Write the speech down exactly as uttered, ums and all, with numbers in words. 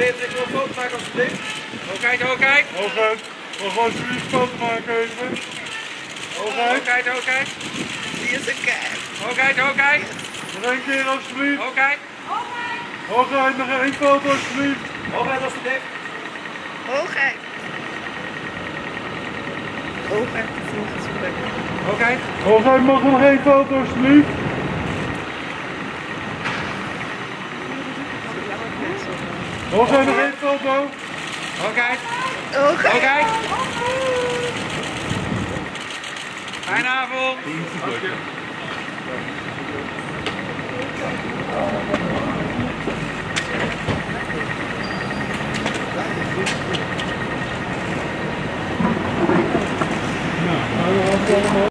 Peter, ik wil een foto maken alsjeblieft. Hoogheid, hoogheid. Hoogheid. We gaan alsjeblieft een foto maken even. Hoogheid. Hoogheid, hoogheid. Die is een kijk. Hoogheid, hoogheid. Nog één keer alsjeblieft. Hoogheid. Hoogheid, nog één foto alsjeblieft. Hoogheid alsjeblieft. Hoogheid. Hoogheid. Hoogheid. Hoogheid, mag er nog één foto alsjeblieft. Hoogheid, nog één foto. Hoogheid. Hoogheid. Hoogheid. Fijne avond. Ja,